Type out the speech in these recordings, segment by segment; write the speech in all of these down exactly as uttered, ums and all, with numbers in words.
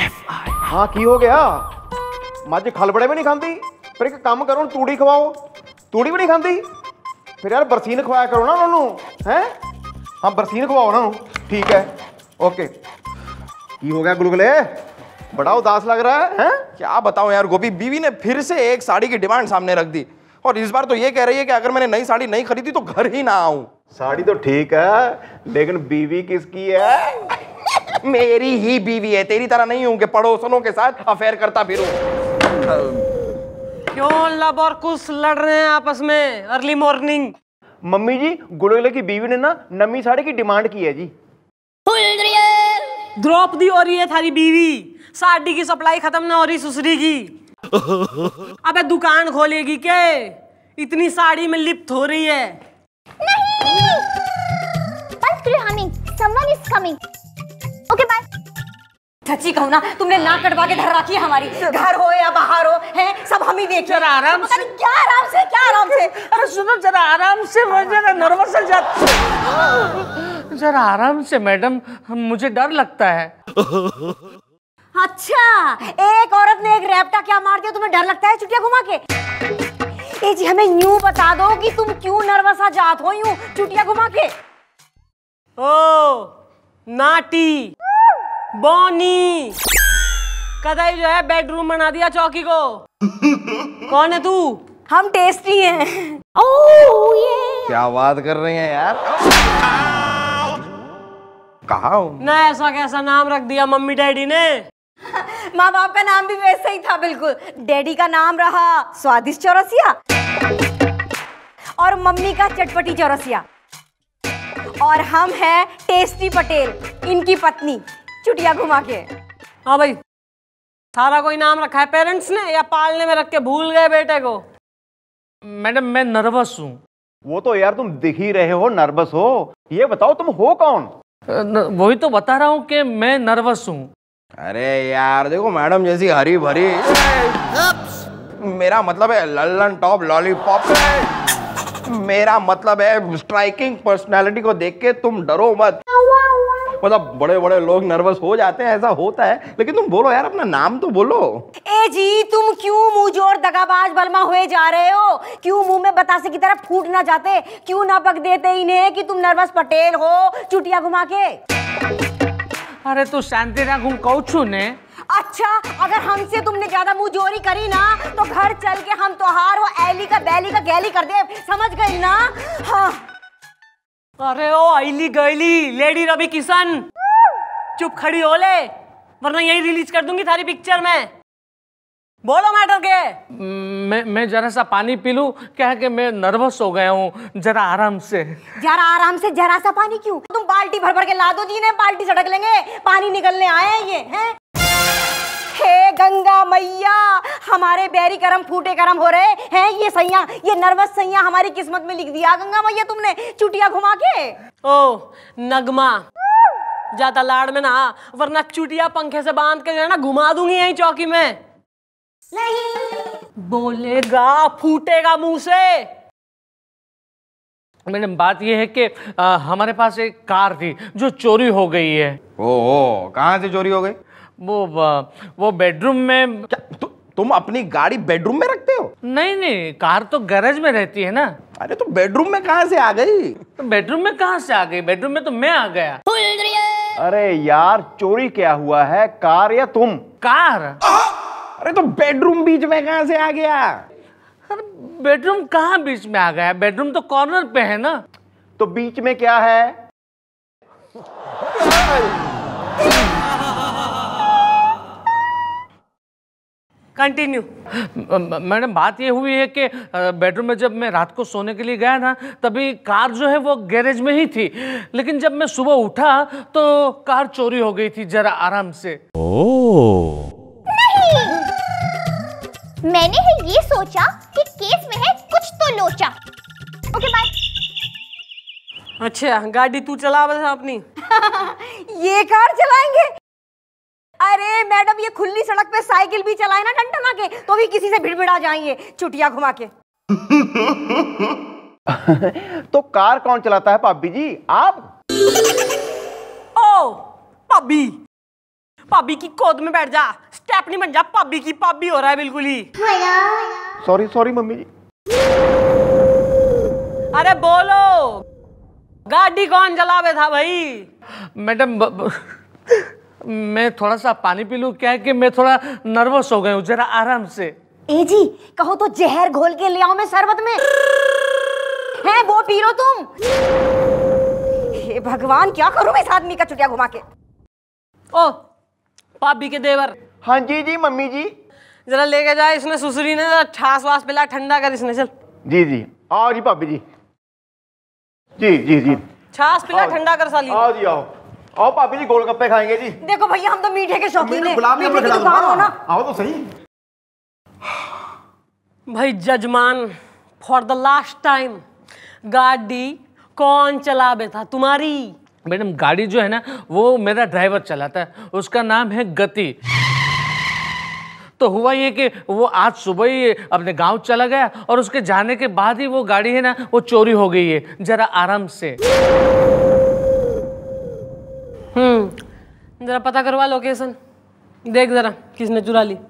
हाँ की हो गया मज खलबड़े भी नहीं खाती फिर एक काम करो तूड़ी खवाओ तूड़ी भी नहीं खाती फिर यार बरसीन खवाया करो ना उन्होंने हैं हाँ बरसीन खवाओ ना ठीक है ओके की हो गया गुलगुले बड़ा उदास लग रहा है, है? क्या बताऊं यार गोपी, बीवी ने फिर से एक साड़ी की डिमांड सामने रख दी और इस बार तो ये कह रही है कि अगर मैंने नई साड़ी नहीं खरीदी तो घर ही ना आऊं। साड़ी तो ठीक है लेकिन बीवी किसकी है? मेरी ही बीवी है, तेरी तरह नहीं हूं कि पड़ोसनों के साथ अफेयर करता फिरूं। क्यों लब और कुछ लड़ रहे हैं आपस में अर्ली मॉर्निंग? मम्मी जी गुलगुले की बीवी ने ना नमी साड़ी की डिमांड की है जी। द्रौपदी हो रही है थारी बीवी, साड़ी की सप्लाई खत्म ना हो रही ससुरी की। अबे दुकान खोलेगी क्या? इतनी साड़ी में लिप्त हो रही है। नहीं बस humming someone is coming okay bye. सच्ची कहूँ ना तुमने नाक कटवा के धर रखी है हमारी, घर हो या बाहर हो हैं सब हम ही देख। जरा आराम से। क्या आराम से क्या आराम से? अरे सुनो जरा आराम से, जरा नर्वस हो जाता, जरा आराम से मैडम, मुझे डर लगता है। अच्छा एक औरत ने एक रैप्टा क्या मार दिया तुम्हें डर लगता है चुटिया घुमा के? ए जी हमें यूं बता दो कि तुम क्यों नर्वस आ जात हो यूं चुटिया घुमा के? ओ नाटी बोनी कदाई जो है बेडरूम बना दिया चौकी को। कौन है तू? हम टेस्टी हैं। ओह ये क्या बात कर रही हैं यार, कहा हूं ना ऐसा कैसा नाम रख दिया मम्मी डैडी ने? माँ बाप का नाम भी वैसे ही था बिल्कुल। डैडी का नाम रहा स्वादिष्ट चौरसिया और मम्मी का चटपटी चौरसिया और हम हैं टेस्टी पटेल, इनकी पत्नी चुटिया घुमा के। हाँ भाई सारा कोई नाम रखा है पेरेंट्स ने या पालने में रख के भूल गए बेटे को? मैडम मैं नर्वस हूँ। वो तो यार तुम दिख ही रहे हो नर्वस हो, ये बताओ तुम हो कौन? वही तो बता रहा हूँ कि मैं नर्वस हूँ। अरे यार देखो मैडम जैसी हरी भरी, मेरा मतलब है लल्लन टॉप लॉलीपॉप, मेरा मतलब है स्ट्राइकिंग पर्सनालिटी को देख के तुम डरो मत। मतलब बड़े बड़े लोग नर्वस हो जाते हैं, ऐसा होता है, लेकिन तुम बोलो यार अपना नाम तो बोलो। ए जी तुम क्यों मुंह जोर दगाबाज बलमा हुए जा रहे हो? क्यों मुंह में बतासे की तरह फूट ना जाते? क्यों ना पक देते इन्हें कि तुम नर्वस पटेल हो चुटिया घुमा के? अरे तू शांति रख, हूँ कौचू ने। अच्छा अगर हमसे तुमने ज्यादा मुंह जोरी करी ना तो घर चल के हम तोहार हो ऐली का बैली का गैली कर दे, समझ गई ना? हाँ। अरे ओ आईली गईली लेडी रवि किशन, चुप खड़ी हो ले वरना यही रिलीज कर दूंगी थारी पिक्चर में। बोलो मैटर के। मैं मैं जरा सा पानी पी लूं क्या है कि मैं नर्वस हो गया हूँ, जरा आराम से। जरा आराम से जरा सा पानी क्यों? तुम बाल्टी भर भर के ला दो जी ने, बाल्टी सड़क लेंगे, पानी निकलने आए हैं ये हैं। हे गंगा मैया हमारे बैरी करम फूटे करम हो रहे हैं, ये सैया ये नर्वस सैया हमारी किस्मत में लिख दिया गंगा मैया तुमने चुटिया घुमा के। ओ नगमा ज्यादा लाड़ में ना, वरना चुटिया पंखे से बांध के जो है ना घुमा दूंगी यही चौकी में। नहीं बोलेगा फूटेगा मुंह से। मैडम बात यह है कि आ, हमारे पास एक कार थी जो चोरी हो गई है। ओह कहाँ से चोरी हो गई? वो वो बेडरूम में। क्या तु, तुम अपनी गाड़ी बेडरूम में रखते हो? नहीं नहीं कार तो गैरेज में रहती है ना। अरे तो बेडरूम में कहाँ से आ गई? तो बेडरूम में कहाँ से आ गई? बेडरूम में तो मैं आ गया। अरे यार चोरी क्या हुआ है, कार या तुम? कार। अरे तो बेडरूम बीच में कहाँ से आ गया? अरे बेडरूम कहाँ बीच में आ गया? बेडरूम तो कॉर्नर पे है ना। तो बीच में क्या है? कंटिन्यू। मैडम बात ये हुई है कि बेडरूम में जब मैं रात को सोने के लिए गया था तभी कार जो है वो गैरेज में ही थी, लेकिन जब मैं सुबह उठा तो कार चोरी हो गई थी। जरा आराम से। ओह नहीं मैंने है ये सोचा कि केस में है कुछ तो लोचा। Okay bye. अच्छा गाड़ी तू चला बस अपनी। ये कार चलाएंगे? अरे मैडम ये खुली सड़क पे साइकिल भी चलाए ना टंटना के तो भी किसी से भिड़भिड़ा जाएंगे चुटिया घुमा के। तो कार कौन चलाता है भाभी जी, आप? ओ भाभी पाबी की गोद में बैठ जा, स्टेपनी बन जा, पाबी की पाबी हो रहा है बिल्कुल ही। Sorry sorry mummy ji. अरे बोलो, गाड़ी कौन चलावे था भाई? मैडम ब- ब- मैं थोड़ा सा पानी पी लूं, क्या है कि मैं थोड़ा नर्वस हो गया हूँ, जरा आराम से। ए जी, कहो तो जहर घोल के ले आओ मैं शरबत में, है वो पी लो तुम। हे भगवान, क्या करूं मैं इस आदमी का चुटिया घुमा के। ओ पाबी के देवर, हाँ जी जी मम्मी जी। जरा लेके जाए इसने, सुसरी ने जरा छास वास पिला, ठंडा कर इसने, चल। जी जी आओ जी भाभी जी। जी जी जी छास पिला, ठंडा कर साली। आओ जी आओ आओ भाभी जी, गोलगप्पे खाएंगे जी। देखो भैया, हम तो मीठे के शौकीन हैं, गुलाब मीठे जामुन की खिला दुकान हो ना। दूंगा, आओ तो सही। भाई जजमान, फॉर द लास्ट टाइम, गाड़ी कौन चलावे था तुम्हारी? मैडम गाड़ी जो है ना वो मेरा ड्राइवर चलाता है, उसका नाम है गति। तो हुआ ये कि वो आज सुबह ही अपने गांव चला गया और उसके जाने के बाद ही वो गाड़ी है ना वो चोरी हो गई है। जरा आराम से। हम्म जरा पता करवा लोकेशन, देख जरा किसने चुरा ली।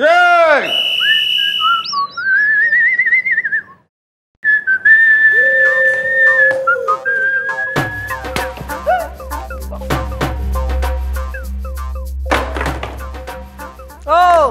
ओ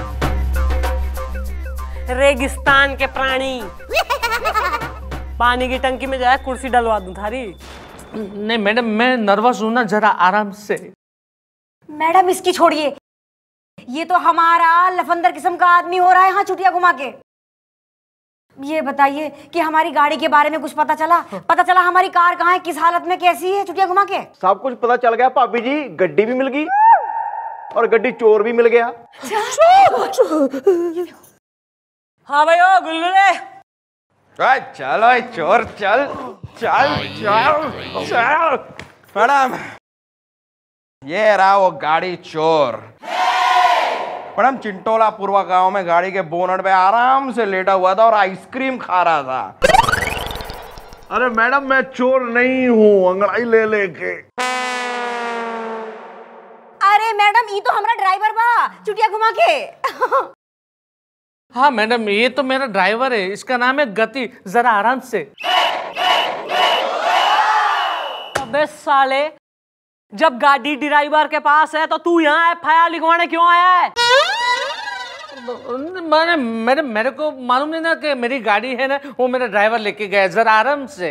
रेगिस्तान के प्राणी, पानी की टंकी में जाए कुर्सी डलवा दूं थारी। नहीं मैडम, मैं नर्वस हूं ना, जरा आराम से। मैडम इसकी छोड़िए, ये तो हमारा लफंदर किस्म का आदमी हो रहा है यहाँ चुटिया घुमा के। ये बताइए कि हमारी गाड़ी के बारे में कुछ पता चला? पता चला हमारी कार कहाँ है, किस हालत में, कैसी है चुटिया घुमा के? सब कुछ पता चल गया भाभी जी, गड्डी भी मिल गई और गड्डी चोर भी मिल गया। हाँ भाई ओ गुल्लुले, चलो चोर, चल चल चल चल। मैडम ये रहा वो गाड़ी चोर। मैडम चिंटोला पूर्वा गांव में गाड़ी के बोनट पे आराम से लेटा हुआ था और आइसक्रीम खा रहा था। अरे मैडम मैं चोर नहीं हूँ, अंगड़ाई ले लेके। अरे मैडम, ये तो हमारा ड्राइवर बा चुटिया घुमा के। हाँ मैडम, ये तो मेरा ड्राइवर है, इसका नाम है गति। जरा आराम से। अबे साले, जब गाड़ी ड्राइवर के पास है तो तू यहाँ एफ आई आर लिखवाने क्यों आया है? मैंने मेरे मेरे को मालूम नहीं ना कि मेरी गाड़ी है ना, वो मेरा ड्राइवर लेके गया। जरा आराम से।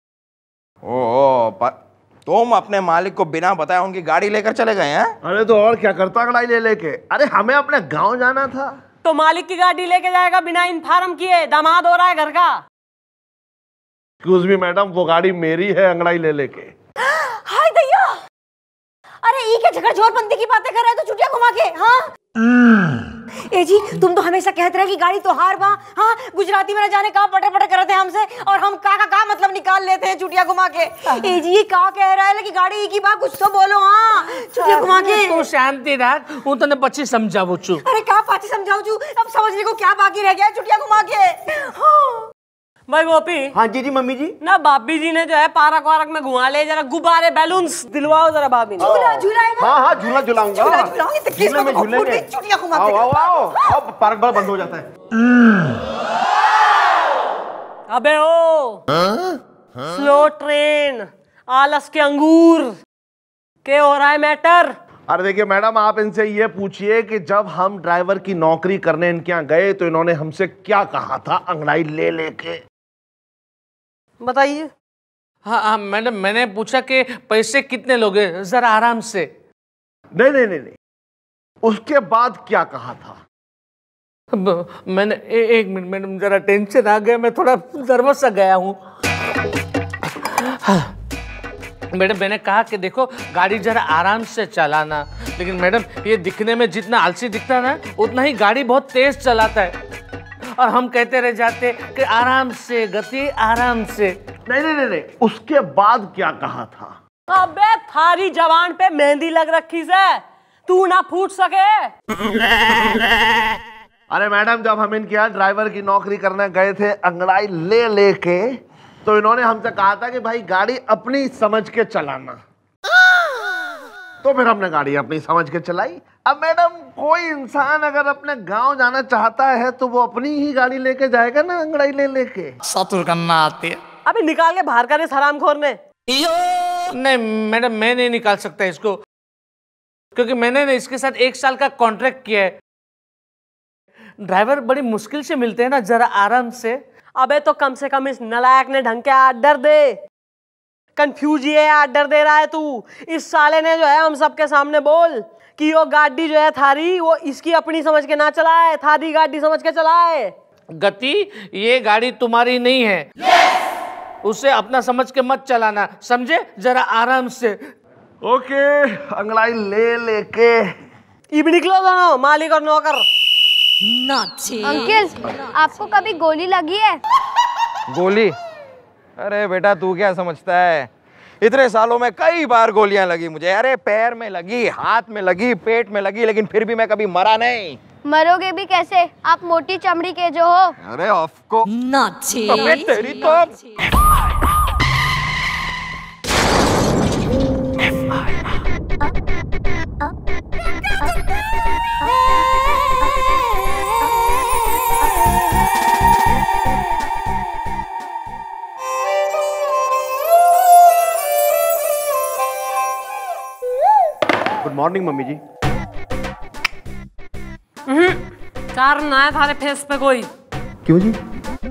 ओ पर तुम अपने मालिक को बिना बताए उनकी गाड़ी लेकर चले गए हैं? अरे तो और क्या करता अंगड़ाई ले लेके? अरे हमें अपने गांव जाना था। तो मालिक की गाड़ी लेके जाएगा बिना इन्फॉर्म किए? दामाद हो रहा है घर का। एक्सक्यूज मी मैडम, वो गाड़ी मेरी है अंगड़ाई ले लेके। हाय दैया, अरे ई के झगड़ झोरबंदी की बातें कर रहे हो तो चुटिया घुमा के। हाँ ए जी, तुम तो हमेशा कहते रहे कि गाड़ी तो हार बा। हाँ, गुजराती में न जाने कहाँ पटर पटर करते हैं हमसे, और हम का का का मतलब निकाल लेते हैं चुटिया घुमा के। ए जी, ये का कह रहा है कि गाड़ी की बात कुछ तो बोलो। हाँ चुटिया घुमा के। तू शांति रख, वो तने पची समझावू छू। अरे का पाची समझाऊ छू, अब समझने को क्या बाकी रह गया है चुटिया घुमा के। हाँ भाई गोपी, हाँ जी जी मम्मी जी। ना भाभी जी ने जो है पार्क वारक में घुमा ले, जरा गुब्बारे बैलून्स दिलवाओ जरा भाभी ने। झूला झूला है ना? हाँ हाँ झूला झुलाऊंगा। झूला झूलाऊंगी तो किस झूले में को झूलेंगे। चुटिया घुमा आओ के। आओ आओ आओ, पार्क बड़ा बंद हो जाता है। अबे ओ स्लो ट्रेन, आलस के अंगूर, क्या हो रहा है मैटर? अरे देखिए मैडम, आप इनसे ये पूछिए कि जब हम ड्राइवर की नौकरी करने इनके यहाँ गए तो इन्होंने हमसे क्या कहा था अंगड़ाई ले लेके। बताइए। हाँ हाँ मैडम, मैंने पूछा कि पैसे कितने लोगे। जरा आराम से। नहीं नहीं नहीं नहीं, उसके बाद क्या कहा था? ब- मैंने ए, एक मिनट मैडम, जरा टेंशन आ गया, मैं थोड़ा नर्वस सा गया हूँ। हाँ। मैडम मैंने कहा कि देखो गाड़ी जरा आराम से चलाना, लेकिन मैडम ये दिखने में जितना आलसी दिखता है ना, उतना ही गाड़ी बहुत तेज चलाता है, और हम कहते रह जाते कि आराम से गति, आराम से। नहीं नहीं नहीं नहीं, उसके बाद क्या कहा था? अबे थारी जवान पे मेहंदी लग रखी से, तू ना फूट सके। अरे मैडम, जब हम इनके यहाँ ड्राइवर की नौकरी करने गए थे अंगड़ाई ले लेके, तो इन्होंने हमसे कहा था कि भाई गाड़ी अपनी समझ के चलाना। तो फिर हमने गाड़ी अपनी समझ के चलाई। अब मैडम कोई इंसान अगर अपने गांव जाना चाहता है तो वो अपनी ही गाड़ी लेके जाएगा ना, अंगड़ाई ले लेके। सतुर करना आती है। अबे निकाल के बाहर कर इस हरामखोर ने। नहीं मैडम, मैं नहीं निकाल सकता इसको, क्योंकि मैंने ना इसके साथ एक साल का कॉन्ट्रैक्ट किया है। ड्राइवर बड़ी मुश्किल से मिलते हैं ना, जरा आराम से। अबे तो कम से कम इस नलायक ने ढंग के आर्डर दे। कंफ्यूज ये आर्डर दे रहा है तू। इस साले ने जो है हम सबके सामने बोल कि वो गाड़ी जो है थारी, वो इसकी अपनी समझ के ना चलाए, थारी गाड़ी समझ के चलाए। गति, ये गाड़ी तुम्हारी नहीं है। yes! उसे अपना समझ के मत चलाना, समझे? जरा आराम से। ओके, अंगड़ाई ले लेके इब निकलो दोनों, मालिक और नौकर। अंकल, आपको कभी गोली लगी है? गोली? अरे बेटा तू क्या समझता है, इतने सालों में कई बार गोलियां लगी मुझे। अरे पैर में लगी, हाथ में लगी, पेट में लगी, लेकिन फिर भी मैं कभी मरा नहीं। मरोगे भी कैसे, आप मोटी चमड़ी के जो हो। अरे ऑफको अबे तेरी तो। Good morning mummy ji. कारण आया थारे फेस पे कोई? क्यों जी?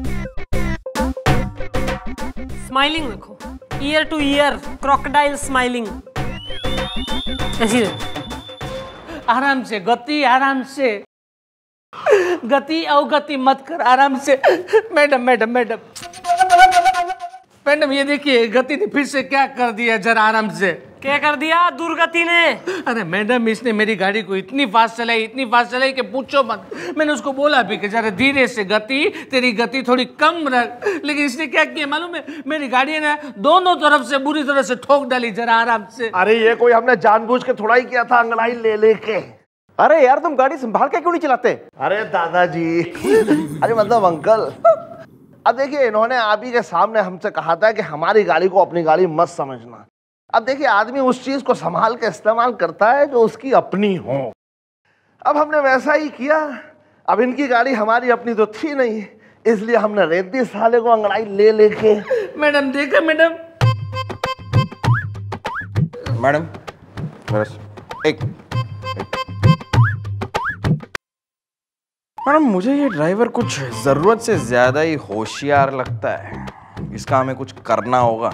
स्माइलिंग देखो, ear to ear crocodile smiling. ऐसी आराम से गति, आराम से। गति अवगति मत कर, आराम से। मैडम मैडम मैडम मैडम ये देखिए, गति ने फिर से क्या कर दिया, जरा आराम से। क्या कर दिया दुर्गति ने? अरे मैडम, इसने मेरी गाड़ी को इतनी फास्ट चलाई, इतनी फास्ट चलाई कि पूछो मत। मैंने उसको बोला भी कि जरा धीरे से गति, तेरी गति थोड़ी कम रख, लेकिन इसने क्या किया मालूम है? मेरी गाड़ी ने दोनों तरफ से बुरी तरह से ठोक डाली। जरा आराम से। अरे ये कोई हमने जानबूझ के थोड़ा ही किया था, अंगड़ाई ले लेके। अरे यार तुम गाड़ी संभाल के क्यों नहीं चलाते? अरे दादाजी, अरे मतलब अंकल, अब देखिए इन्होंने आप ही के सामने हमसे कहा था कि हमारी गाड़ी को अपनी गाड़ी मत समझना। अब देखिए आदमी उस चीज को संभाल के इस्तेमाल करता है जो उसकी अपनी हो। अब हमने वैसा ही किया। अब इनकी गाड़ी हमारी अपनी तो थी नहीं, इसलिए हमने रेत दी साले को अंगड़ाई ले लेके। मैडम देखा मैडम? मैडम बस एक मैडम, मुझे ये ड्राइवर कुछ जरूरत से ज्यादा ही होशियार लगता है। इसका हमें कुछ करना होगा।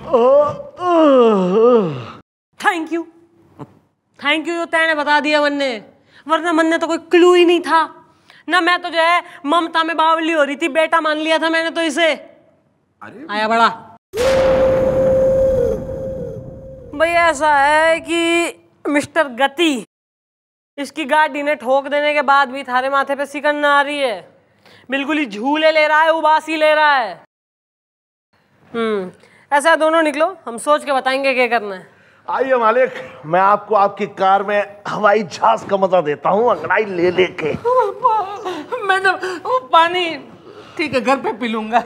थैंक यू, थैंक यू, तैने बता दिया मन ने, वरना मन ने तो कोई क्लू ही नहीं था ना। मैं तो जो है ममता में बावली हो रही थी, बेटा मान लिया था मैंने तो इसे। अरे आया बड़ा भैया, ऐसा है कि मिस्टर गति, इसकी गाड़ी ने ठोक देने के बाद भी थारे माथे पे सिकन ना आ रही है। बिल्कुल ही झूले ले रहा है, उबासी ले रहा है। हम्म ऐसा दोनों निकलो, हम सोच के बताएंगे क्या करना है। आइए मालिक, मैं आपको आपकी कार में हवाई जहाज का मजा देता हूँ, अंगड़ाई ले लेके। मैडम वो पानी ठीक है, घर पे पी लूंगा।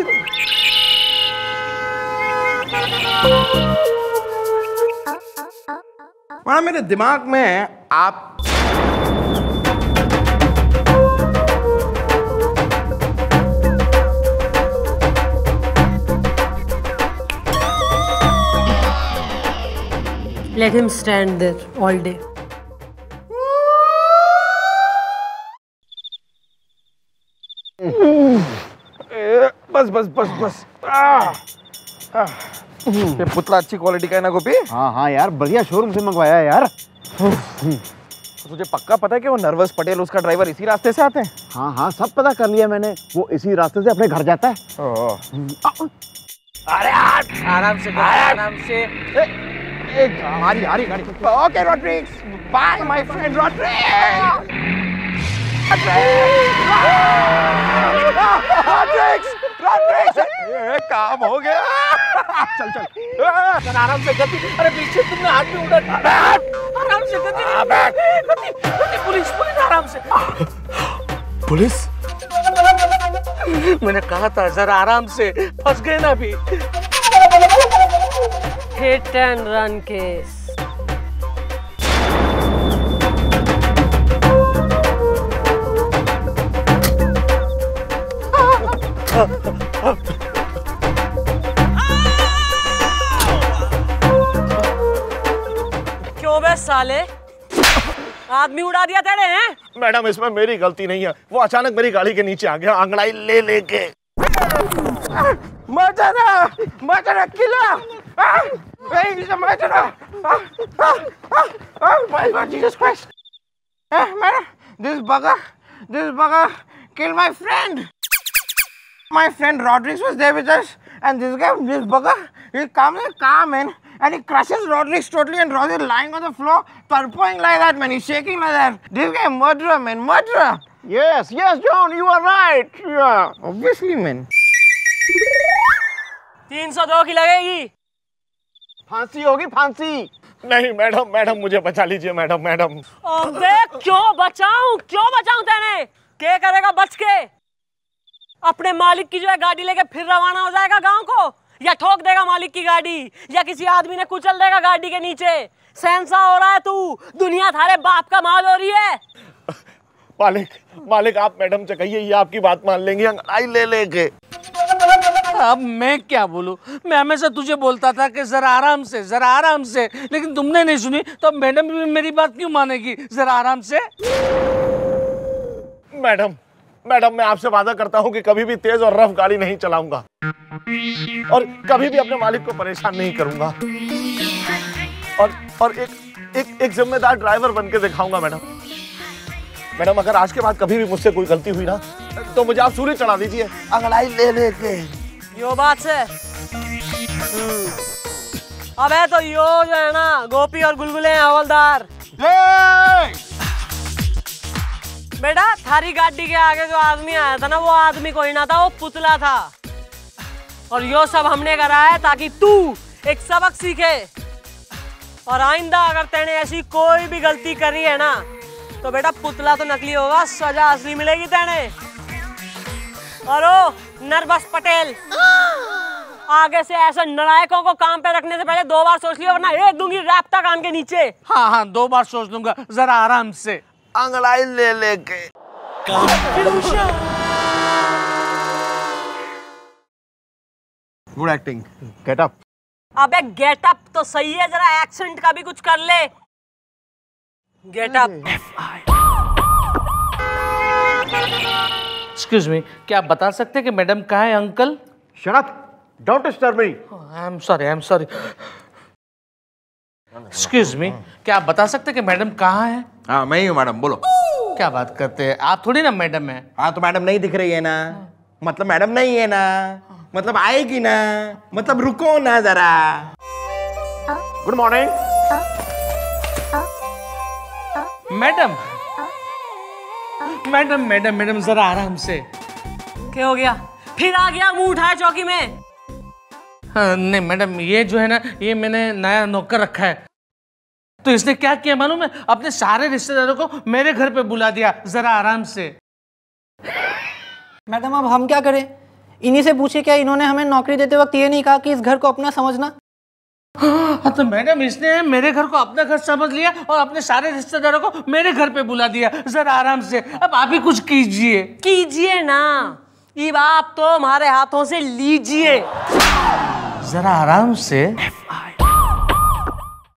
वहाँ मेरे दिमाग में आप Let him stand there all day. बस बस बस बस। आ, आ, ये पुतला अच्छी क्वालिटी का है ना गोपी? हाँ हाँ यार, बढ़िया शोरूम से मंगवाया है यार। तुझे पक्का पता है कि वो नर्वस पटेल उसका ड्राइवर इसी रास्ते से आते हैं? हाँ हाँ, सब पता कर लिया मैंने। वो इसी रास्ते से अपने घर जाता है। अरे आराम से आराम से। एक हमारी हमारी गाड़ी। Okay Rodrigues, bye my friend Rodrigues. Rodrigues Rodrigues, ये काम हो गया। चल चल चल आराम से गति। अरे पीछे तुमने हाथ भी उड़ा दिया। आराम से गति। गति गति, पुलिस पुलिस, आराम से। पुलिस? मैंने कहा था जरा आराम से, फंस गए ना अभी। Hit and run case. क्यों बे साले, आदमी उड़ा दिया तेरे हैं? मैडम इसमें मेरी गलती नहीं है, वो अचानक मेरी गाड़ी के नीचे आ गया अंगड़ाई ले लेके। Murder murder killer, murder, oh my God, Jesus Christ! Hey, madam, this bugger, this bugger killed my friend. My friend Rodriguez was there with us, and this guy, this bugger, he comes in car, man, and he crushes Rodriguez totally, and Rodriguez lying on the floor, purpling like that, man. He's shaking like that. This guy murderer, man, murderer. Yes, yes, John, you are right. Yeah, obviously, man. तीन सौ दो की लगेगी। फांसी होगी फांसी। नहीं madam, madam मुझे बचा लीजिए मैडम, मैडम। अबे क्यों बचाऊं, क्यों बचाऊं तेने? क्या करेगा बच के? अपने मालिक की जो है गाड़ी लेके फिर रवाना हो जाएगा गांव को, या ठोक देगा मालिक की गाड़ी, या किसी आदमी ने कुचल देगा गाड़ी के नीचे। सेंसा हो रहा है तू, दुनिया थारे बाप का माल हो रही है। मालिक, मालिक आप मैडम से कहिए, ये आपकी बात मान लेंगी अंगड़ाई ले लेके। अब मैं क्या बोलूं? मैं हमेशा तुझे बोलता था कि जरा आराम से, जरा आराम से, लेकिन तुमने नहीं सुनी, तो मैडम भी मेरी बात क्यों मानेगी? जरा आराम से। मैडम, मैडम मैं आपसे वादा करता हूँ कि कभी भी तेज और रफ गाड़ी नहीं चलाऊंगा और कभी भी अपने मालिक को परेशान नहीं करूंगा और और एक एक एक जिम्मेदार ड्राइवर बन के दिखाऊंगा मैडम। मैडम अगर आज के बाद कभी भी मुझसे कोई गलती हुई ना तो मुझे आप सूली चढ़ा दीजिए अंगड़ाई ले लेके। यो बात से अब है तो यो जो है ना गोपी और गुलगुले हैं हवलदार। बेटा थारी गाड़ी के आगे जो आदमी आया था ना वो आदमी कोई ना था, वो पुतला था। और यो सब हमने करा है ताकि तू एक सबक सीखे और आइंदा अगर तेने ऐसी कोई भी गलती करी है ना तो बेटा पुतला तो नकली होगा, सजा असली मिलेगी तेने। और ओ नरबस पटेल, आगे से ऐसे नालायकों को काम पे रखने से पहले दो बार सोच लियो वरना एक दूंगी रैप्टा कान के नीचे। हाँ हाँ दो बार सोच लूंगा, जरा आराम से। अंगड़ाई ले लेके। Good acting, get up. अबे गेट अप तो सही है, जरा एक्सेंट का भी कुछ कर ले। Get up. एक्सक्यूज मी, क्या आप बता सकते हैं कि मैडम कहाँ है? Uncle shut up, don't disturb me. I am sorry, I am sorry. Excuse me, क्या आप बता सकते हैं कि मैडम कहाँ है? हाँ मैं ही हूँ मैडम, बोलो। क्या बात करते हैं आप, थोड़ी ना मैडम है। हाँ तो मैडम नहीं दिख रही है ना, मतलब मैडम नहीं है ना, मतलब आएगी ना, मतलब रुको ना जरा। Good morning madam madam madam madam जरा आराम से। क्या हो गया? फिर आ गया मुंह उठाया चौकी में? हाँ, नहीं मैडम ये जो है ना ये मैंने नया नौकर रखा है, तो इसने क्या किया मालूम है? अपने सारे रिश्तेदारों को मेरे घर पे बुला दिया। जरा आराम से। मैडम अब हम क्या करें? इन्हीं से पूछे क्या इन्होंने हमें नौकरी देते वक्त ये नहीं कहा कि इस घर को अपना समझना? हाँ तो मैडम इसने मेरे घर को अपना घर समझ लिया और अपने सारे रिश्तेदारों को मेरे घर पे बुला दिया। जरा आराम से, अब आप ही कुछ कीजिए। कीजिए ना, ये आप तो हमारे हाथों से लीजिए। जरा आराम से।